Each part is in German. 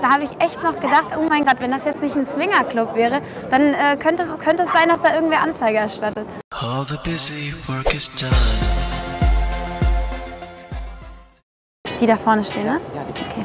Da habe ich echt noch gedacht, oh mein Gott, wenn das jetzt nicht ein Swingerclub wäre, dann könnte es sein, dass da irgendwer Anzeige erstattet. All the busy work is done. Die da vorne stehen, ne? Ja, okay.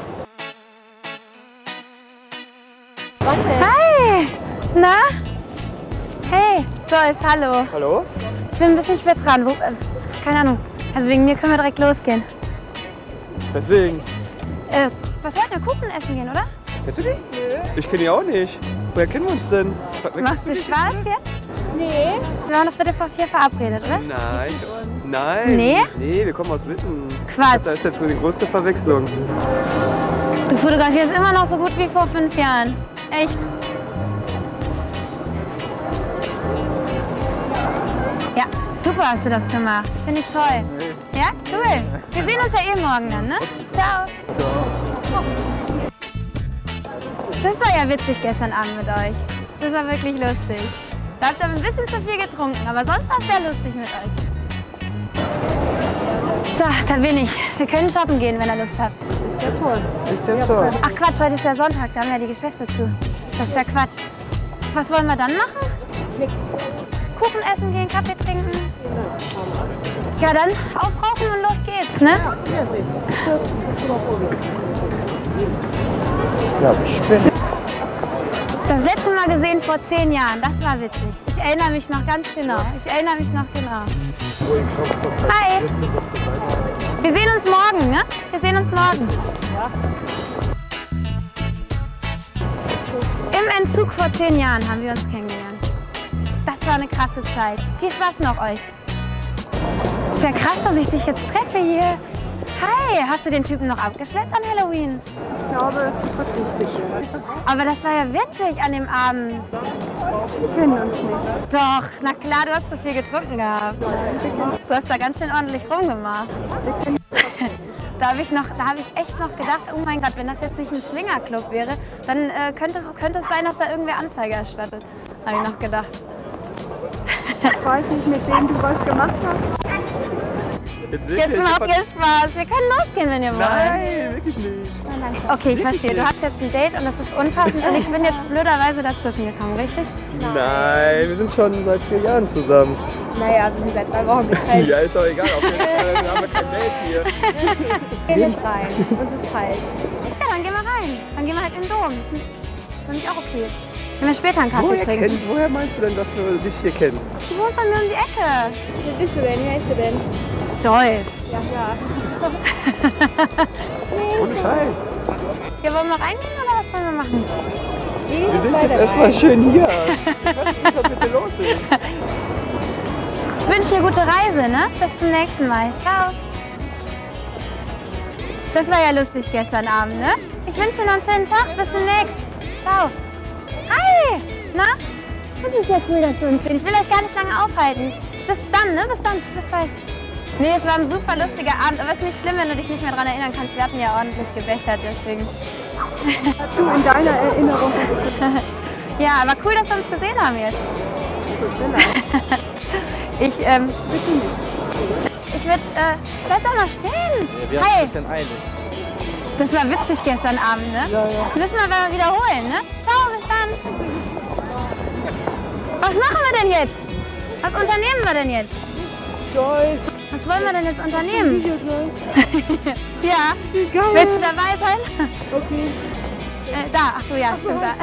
Hi! Na? Hey, Joyce, hallo. Hallo? Ich bin ein bisschen spät dran. Keine Ahnung. Also wegen mir können wir direkt losgehen. Weswegen? Was wollten wir? Kuchen essen gehen, oder? Kennst du die? Nö. Ich kenne die auch nicht. Woher kennen wir uns denn? Machst du Spaß jetzt? Nee. Wir waren doch Viertel vor 4 verabredet, oder? Nein. Nein. Nee? Nee, wir kommen aus Witten. Quatsch. Das ist jetzt die größte Verwechslung. Du fotografierst immer noch so gut wie vor 5 Jahren. Echt? Ja, super hast du das gemacht. Finde ich toll. Hey. Ja, cool. Wir sehen uns ja eh morgen dann, ne? Ciao. Das war ja witzig gestern Abend mit euch. Das war wirklich lustig. Da habt ihr ein bisschen zu viel getrunken, aber sonst war es sehr lustig mit euch. So, da bin ich. Wir können shoppen gehen, wenn ihr Lust habt. Ist ja toll. Ist ja toll. Ach Quatsch, heute ist ja Sonntag, da haben ja die Geschäfte zu. Das ist ja Quatsch. Was wollen wir dann machen? Nix. Kuchen essen gehen, Kaffee trinken? Ja, dann aufrauchen und los geht's, ne? Ja, ich bin. Das letzte Mal gesehen vor 10 Jahren, das war witzig. Ich erinnere mich noch ganz genau. Hi! Wir sehen uns morgen, ne? Wir sehen uns morgen. Im Entzug vor 10 Jahren haben wir uns kennengelernt. Das war eine krasse Zeit. Viel Spaß noch euch. Ist ja krass, dass ich dich jetzt treffe hier. Hi, hast du den Typen noch abgeschleppt an Halloween? Ich glaube, du vertust dich. Aber das war ja witzig an dem Abend. Wir kennen uns nicht. Doch, na klar, du hast zu viel getrunken gehabt. Du hast da ganz schön ordentlich rumgemacht. Da habe ich echt noch gedacht, oh mein Gott, wenn das jetzt nicht ein Swingerclub wäre, dann könnte es sein, dass da irgendwer Anzeige erstattet. Habe ich noch gedacht. Ich weiß nicht, mit wem du was gemacht hast. Jetzt macht ihr Spaß. Wir können losgehen, wenn ihr wollt. Nein, wirklich nicht. Okay, ich verstehe. Du hast jetzt ein Date und das ist unpassend und ich bin jetzt blöderweise dazwischen gekommen, richtig? Nein, wir sind schon seit 4 Jahren zusammen. Naja, wir sind seit 3 Wochen getrennt. Ja, ist doch egal. Auf jeden Fall haben wir kein Date hier. Wir gehen jetzt rein. Uns ist kalt. Ja, dann gehen wir rein. Dann gehen wir halt in den Dom. Das ist nämlich auch okay. Wenn wir später einen Kaffee trinken. Woher meinst du denn, dass wir dich hier kennen? Die wohnt bei mir um die Ecke. Wer bist du denn? Wie heißt du denn? Joyce. Ja. Ohne Scheiß. Ja, wollen wir reingehen oder was sollen wir machen? Wir sind jetzt erstmal schön hier. Ich weiß nicht, was mit dir los ist. Ich wünsche eine gute Reise, ne? Bis zum nächsten Mal. Ciao. Das war ja lustig gestern Abend, ne? Ich wünsche dir noch einen schönen Tag. Bis demnächst. Ciao. Hi. Na? Das ist ja cool, dass wir uns sehen. Ich will euch gar nicht lange aufhalten. Bis dann, ne? Bis dann. Bis bald. Nee, es war ein super lustiger Abend, aber es ist nicht schlimm, wenn du dich nicht mehr daran erinnern kannst. Wir hatten ja ordentlich gebechert, deswegen. Du in deiner Erinnerung. Ja, aber cool, dass wir uns gesehen haben jetzt. Ich würde, bleib doch mal stehen. Ja, wir haben ein bisschen eilig. Das war witzig gestern Abend, ne? Ja. Müssen wir aber wiederholen, ne? Ciao, bis dann. Was machen wir denn jetzt? Was unternehmen wir denn jetzt? Joyce. Was wollen wir denn jetzt unternehmen? Ja. Egal. Willst du dabei sein? Okay. Da, ach so, ja, stimmt da.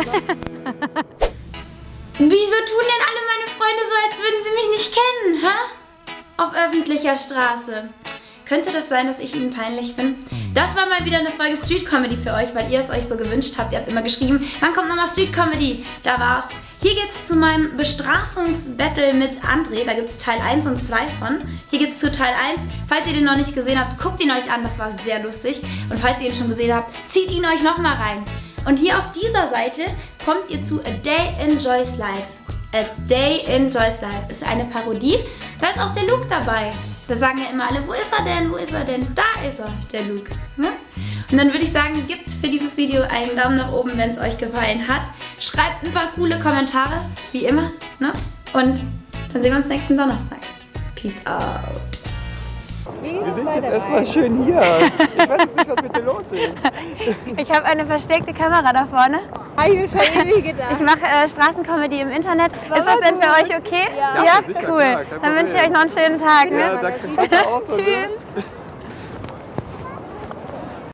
Wieso tun denn alle meine Freunde so, als würden sie mich nicht kennen, hä? Auf öffentlicher Straße. Könnte das sein, dass ich ihnen peinlich bin? Das war mal wieder eine Folge Street Comedy für euch, weil ihr es euch so gewünscht habt. Ihr habt immer geschrieben, wann kommt nochmal Street Comedy? Da war's. Hier geht's zu meinem Bestrafungsbattle mit André. Da gibt's Teil 1 und 2 von. Hier geht's zu Teil 1. Falls ihr den noch nicht gesehen habt, guckt ihn euch an. Das war sehr lustig. Und falls ihr ihn schon gesehen habt, zieht ihn euch nochmal rein. Und hier auf dieser Seite kommt ihr zu A Day in Joy's Life. A Day in Joy's Life ist eine Parodie. Da ist auch der Luke dabei. Da sagen ja immer alle, wo ist er denn, wo ist er denn? Da ist er, der Luke. Ne? Und dann würde ich sagen, gebt für dieses Video einen Daumen nach oben, wenn es euch gefallen hat. Schreibt ein paar coole Kommentare, wie immer. Ne? Und dann sehen wir uns nächsten Donnerstag. Peace out. Wir sind jetzt erstmal schön hier. Ich weiß jetzt nicht, was mit dir los ist. Ich habe eine versteckte Kamera da vorne. Habe ich mir schon ewig gedacht. Ich mache Straßencomedy im Internet. Ist das denn für euch okay? Ja, sicher, cool. klar, kein Dann wünsche ich Problem. euch noch einen schönen Tag. Ja, Ne? danke auch so. Ne? Tschüss.